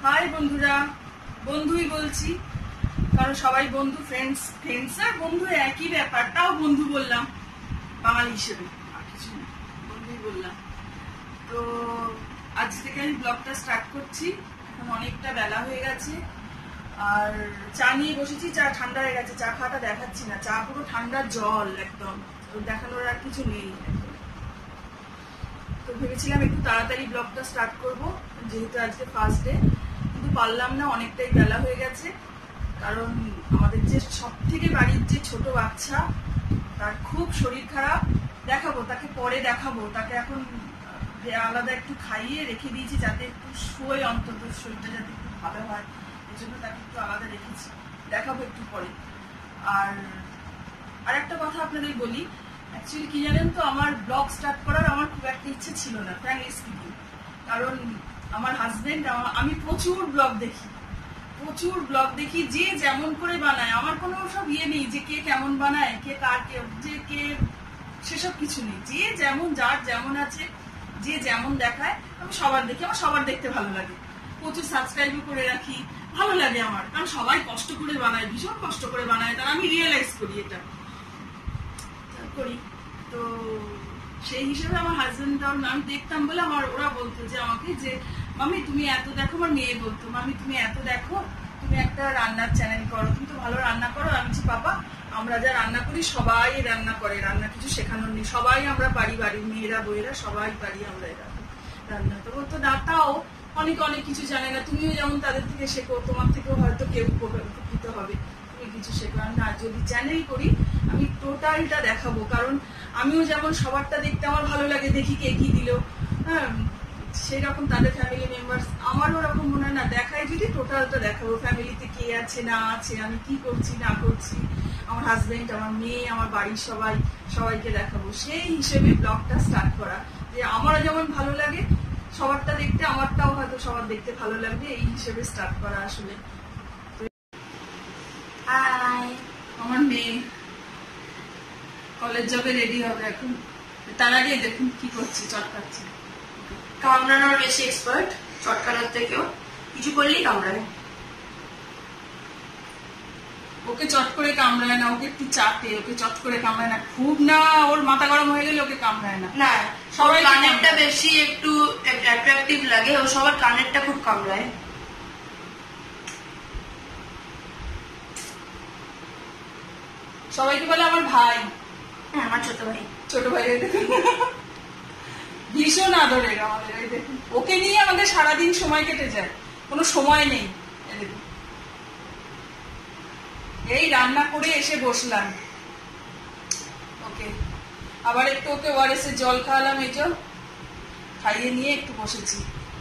High বন্ধুরা, বন্ধুই বলছি কারণ সবাই বন্ধু, ফ্রেন্ডস আর বন্ধু একই ব্যাপার, তাও বন্ধু বললাম বাঙালি হিসেবে, আর কিছু না, বন্ধুই বললাম। তো আজ থেকে আমি ব্লগটা স্টার্ট করছি। এখন অনেকটা বেলা হয়ে গেছে আর চা নিয়ে বসেছি। চা ঠান্ডা হয়ে গেছে, চা খাওয়াটা দেখাচ্ছি না, চা পুরো ঠান্ডা জল, একদম দেখানোর আর কিছু নেই। তো ভেবেছিলাম একটু তাড়াতাড়ি ব্লগটা স্টার্ট করব, যেহেতু আজকে ফার্স্ট ডে, কিন্তু পারলাম না, অনেকটাই বেলা হয়ে গেছে। কারণ আমাদের যে সব থেকে বাড়ির যে ছোট বাচ্চা, তার খুব শরীর খারাপ। দেখাবো তাকে, পরে দেখাবো তাকে। এখন আলাদা একটু খাইয়ে রেখে দিয়েছি যাতে একটু শোয়, অন্তত শরীরটা যাতে একটু ভালো হয়, এই জন্য তাকে একটু আলাদা রেখেছি, দেখাবো একটু পরে। আর একটা কথা আপনাদের বলি, অ্যাকচুয়ালি কি জানেন তো, আমার ব্লগ স্টার্ট করার আমার খুব একটা ইচ্ছে ছিল না, ফ্র্যাঙ্কলি স্পিকিং। কারণ আমার হাজবেন্ড, আমি প্রচুর ব্লগ দেখি, যে যেমন করে বানায়, আমার কোনো সব ইয়ে নেই যে কে কেমন বানায়, কে কার কে সেসব কিছু নেই। যে যেমন, যার যেমন আছে, যে যেমন দেখায়, আমি সবার দেখি, আমার সবার দেখতে ভালো লাগে, প্রচুর সাবস্ক্রাইবও করে রাখি, ভালো লাগে আমার। কারণ সবাই কষ্ট করে বানায়, ভীষণ কষ্ট করে বানায়, তার আমি রিয়েলাইজ করি, এটা করি। তো সেই হিসেবে আমার হাজবেন্ডটাও আমি দেখতাম বলে ওরা বলতো যে আমাকে, যে মামি তুমি এত দেখো, আমার মেয়ে বলতো মামি তুমি এত দেখো, তুমি একটা রান্নার চ্যানেল করো, তুমি তো ভালো রান্না করো। আমি বলছি বাবা, আমরা যা রান্না করি সবাই রান্না করে, রান্না কিছু শেখানোর নেই, সবাই আমরা পারি, বাড়ির মেয়েরা বইয়েরা সবাই পারি আমরা এরা রান্না। তো বলতো না, তাও অনেক কিছু জানে না, তুমিও যেমন তাদের থেকে শেখো, তোমার থেকেও হয়তো কেউ উপকৃত হবে, তুমি কিছু শেখো। না, যদি চ্যানেল করি আমি টোটালটা দেখাবো, কারণ আমিও যেমন সবারটা দেখতে আমার ভালো লাগে, দেখি কে কি দিল, হ্যাঁ, সেই রকম তাদের ফ্যামিলি মেম্বার্স আমারও ওরকম মনে হয় না, দেখাই যদি টোটালটা দেখাবো, ফ্যামিলিতে কে আছে না আছে, আমি কি করছি না করছি, আমার হাজবেন্ড, আমার মেয়ে, আমার বাড়ির সবাইকে দেখাবো। সেই হিসেবে ব্লগটা স্টার্ট করা, যে আমারও যেমন ভালো লাগে সবারটা দেখতে, আমারটাও হয়তো সবার দেখতে ভালো লাগবে, এই হিসেবে স্টার্ট করা আসলে। হাই, আমার মেয়ে কলেজ যাবে, রেডি হবে এখন। তার আগে দেখুন কি করছি, চটকাচ্ছি। কামড়ানোর বেশি এক্সপার্ট, চটকানোর থেকেও কিছু করলেই কামড়ায়। ওকে চট করে কামড়ায় না, ওকে একটু চাটে, ওকে চট করে কামড়ায় না, খুব না ওর মাথা গরম হয়ে গেলে ওকে কামড়ায় না। না, সবার কানেরটা বেশি একটু অ্যাট্রাকটিভ লাগে, ও সবার কানেরটা খুব কামড়ায়। সবাইকে বলে আমার ভাই। হ্যাঁ, আমার ছোট ভাই ভীষণ আদরের আমাদের। এই দেখুন, ওকে নিয়ে আমাদের সারাদিন সময় কেটে যায়, কোনো সময় নেই। এই রান্না করে এসে বসলাম, ওকে আবার একটু ওকে ওআরএস এর জল খাওয়ালাম, এই যে খাইয়ে নিয়ে একটু বসেছি।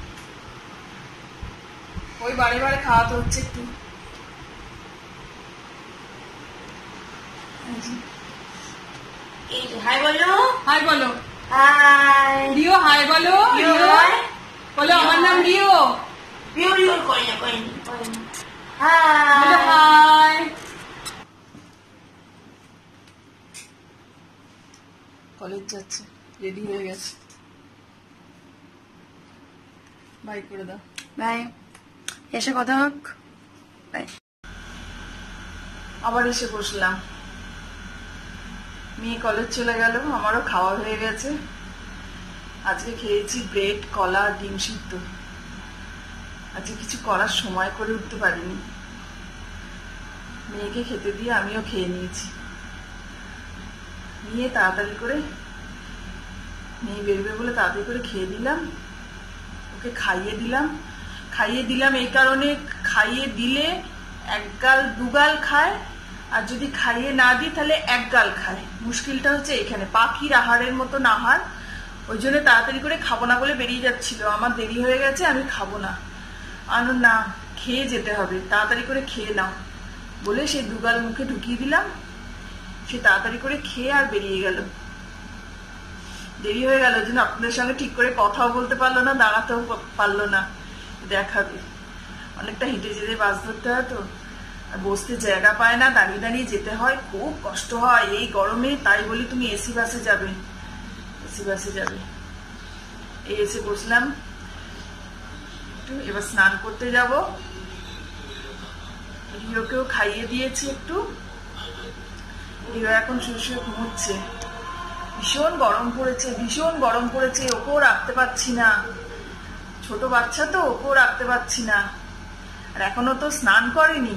ওই বারে খাওয়াতে হচ্ছে একটু। হাই বলো, হাই বলো, হাই রিও, হাই বলো, রিও বলো, আমার নাম রিও। রিও কই না, হাই হাই। কলেজ যাচ্ছে, রেডি হয়ে গেছে, বাই করে দাও। বাই, এসে কথা হোক, বাই। আবার এসে বসলাম, মেয়ে কলেজ চলে গেল, আমারও খাওয়া হয়ে গেছে। আজকে খেয়েছি ব্রেড, কলা, ডিম সিদ্ধ। আজকে কিছু করার সময় করে উঠতে পারিনি, মেয়েকে খেতে দিয়ে আমিও খেয়ে নিয়েছি। নিয়ে তাড়াতাড়ি করে, মেয়ে বেরোবে বলে তাড়াতাড়ি করে খেয়ে দিলাম, ওকে খাইয়ে দিলাম এই কারণে, খাইয়ে দিলে এক গাল দুগাল খায়, আর যদি খাইয়ে না দিই তাহলে এক গাল খায়। মুশকিলটা হচ্ছে এখানে, পাখির আহারের মতো আহার। ওই জন্য তাড়াতাড়ি করে খাবো না বলে বেরিয়ে যাচ্ছিল, আমার দেরি হয়ে গেছে, আমি খাবো না। না, খেয়ে যেতে হবে, তাড়াতাড়ি করে খেয়ে নাও বলে সেই দুগাল মুখে ঢুকিয়ে দিলাম। সে তাড়াতাড়ি করে খেয়ে আর বেরিয়ে গেল। দেরি হয়ে গেল, ওই জন্য আপনাদের সঙ্গে ঠিক করে কথাও বলতে পারলো না, দাঁড়াতেও পারলো না। দেখাবে অনেকটা হেঁটে যেতে, বাস ধরতে হয় তো, আর বসতে জায়গা পায় না, দাঁড়িয়ে যেতে হয়, খুব কষ্ট হয় এই গরমে। তাই বলি তুমি এসি বাসে যাবে, এই এসে বসলাম, একটু একটু, এবার স্নান করতে যাব। রিওকেও খাইয়ে দিয়েছি একটু, রিও এখন শুয়ে শুয়ে ঘুমোচ্ছে। ভীষণ গরম পড়েছে, ভীষণ গরম পড়েছে, ওকেও রাখতে পারছি না, ছোট বাচ্চা তো, ওকেও রাখতে পারছি না, আর এখনো তো স্নান করেনি।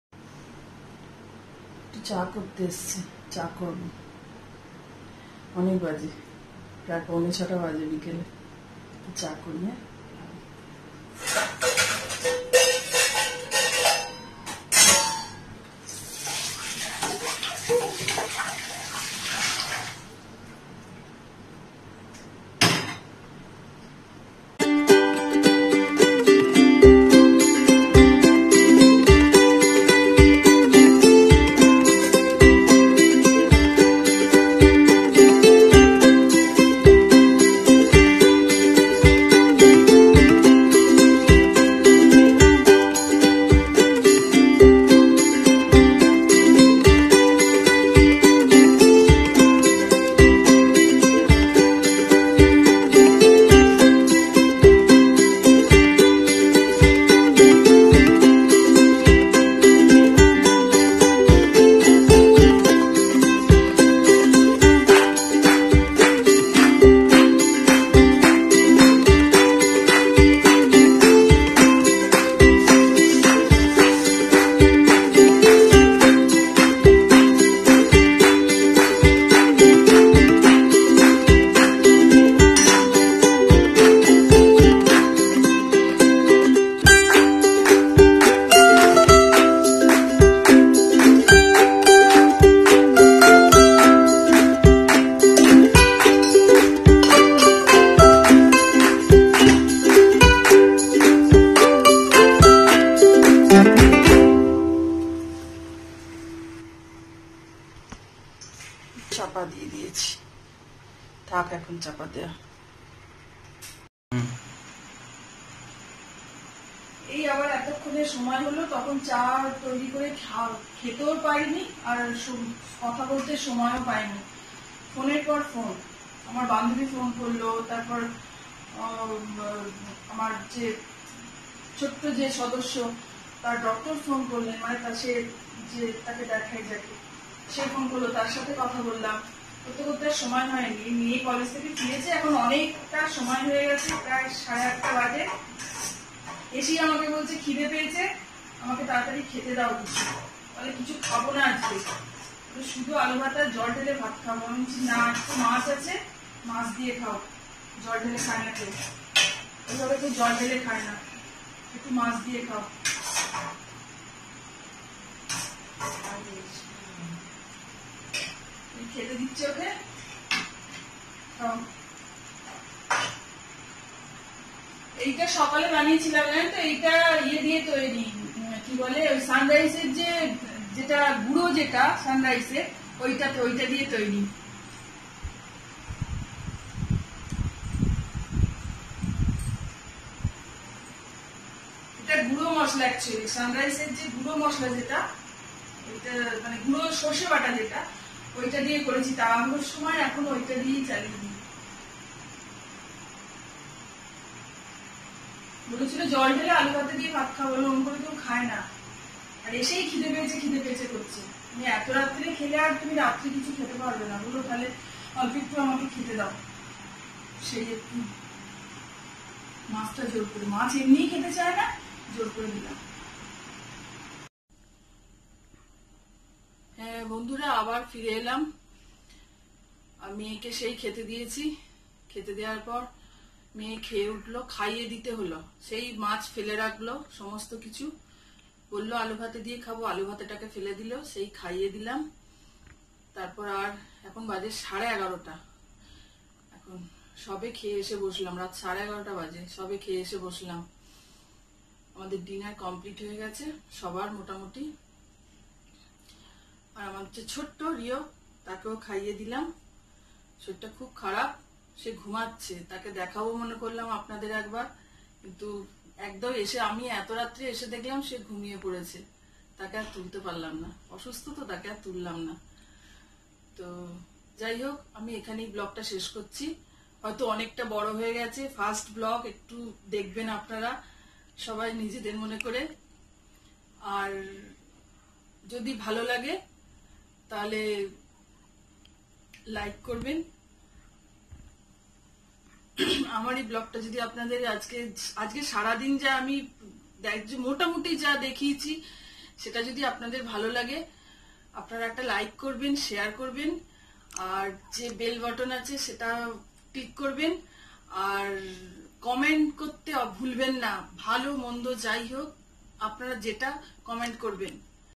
একটু চা করতে এসছে, চা করবো। অনেক বাজে, প্রায় 6:45 বাজে বিকেলে। চা করি। হ্যাঁ, চাপা দিয়ে দিয়েছি, থাক এখন চাপা দেয়া। এই আবার এতক্ষণে সময় হলো, তখন চা তৈরি করে খেতেও পারিনি, আর কথা বলতে সময়ও পাইনি। ফোনের পর ফোন, আমার বান্ধবী ফোন করলো, তারপর আমার যে ছোট্ট যে সদস্য তার ডক্টর ফোন করলেন, মানে সে যে তাকে দেখাই যাকে, সে ফোন করলো, তার সাথে কথা বললাম। করতে করতে সময় হয়নি। মেয়ে কলেজ থেকে ফিরেছে, এখন অনেকটা সময় হয়ে গেছে, প্রায় 8:30 বাজে। এসেই আমাকে বলছে খিদে পেয়েছে, আমাকে তাড়াতাড়ি খেতে দাও কিছু। তাহলে কিছু খাবো না আজকে, শুধু আলু ভাতার জল ঢেলে ভাত খাবো। আমি বলছি না, একটু মাছ আছে, মাছ দিয়ে খাও, জল ঢেলে খায় না কেউ, ওইভাবে কেউ জল ঢেলে খায় না, একটু মাছ দিয়ে খাও। খেতে দিচ্ছে ওকে, খাও। এইটা সকালে বানিয়েছিলাম, জানেন তো, এইটা ইয়ে দিয়ে তৈরি, কি বলে, ওই সানরাইসের যেটা গুঁড়ো, যেটা সানরাইসের, ওইটা দিয়ে তৈরি। এটা গুঁড়ো মশলা, অ্যাকচুয়ালি সানরাইসের যে গুঁড়ো মশলা, যেটা ওইটা মানে গুঁড়ো সর্ষে বাটা যেটা, ওইটা দিয়ে করেছি। তাড়াহুড়োর সময় এখন ওইটা দিয়েই চালিয়ে দিই। বলেছিল জল ঢেলে আলু ভাতে দিয়ে ভাত খাবো, ওরকম করে কেউ খায় না, আর এসেই খিদে পেয়েছে করছে। তুমি এত রাত্রে খেলে আর তুমি রাত্রে কিছু খেতে পারবে না, বলো তাহলে অল্প একটু আমাকে খেতে দাও। সেই একটু মাছটা জোর করে, মাছ এমনিই খেতে চায় না, জোর করে দিলাম। হ্যাঁ বন্ধুরা, আবার ফিরে এলাম। মেয়েকে সেই খেতে দিয়েছি, খেতে দেওয়ার পর মেয়ে খেয়ে উঠলো, খাইয়ে দিতে হলো। সেই মাছ ফেলে রাখলো, সমস্ত কিছু বললো আলু ভাতে দিয়ে খাবো, আলু ভাতেটাকে ফেলে দিল, সেই খাইয়ে দিলাম। তারপর আর এখন বাজে 11:30। এখন সবে খেয়ে এসে বসলাম, রাত 11:30 বাজে, সবে খেয়ে এসে বসলাম। আমাদের ডিনার কমপ্লিট হয়ে গেছে সবার মোটামুটি। আর আমার যে ছোট্ট রিও, তাকেও খাইয়ে দিলাম। শরীরটা খুব খারাপ, সে ঘুমাচ্ছে, তাকে দেখাবো মনে করলাম আপনাদের একবার, কিন্তু একদম এসে আমি এত রাত্রে এসে দেখলাম সে ঘুমিয়ে পড়েছে, তাকে আর তুলতে পারলাম না, অসুস্থ তো, তাকে আর তুললাম না। তো যাই হোক, আমি এখানেই ব্লগটা শেষ করছি। হয়তো অনেকটা বড় হয়ে গেছে, ফার্স্ট ব্লগ, একটু দেখবেন আপনারা, সবাই নিজেদের মনে করে। আর যদি ভালো লাগে তাহলে লাইক করবেন। আমার এই ব্লগটা যদি আপনাদের আজকে সারাদিন যা আমি মোটামুটি যা দেখিয়েছি সেটা যদি আপনাদের ভালো লাগে, আপনারা একটা লাইক করবেন, শেয়ার করবেন, আর যে বেল বাটন আছে সেটা ক্লিক করবেন, আর কমেন্ট করতে ভুলবেন না। ভালো মন্দ যাই হোক আপনারা যেটা কমেন্ট করবেন।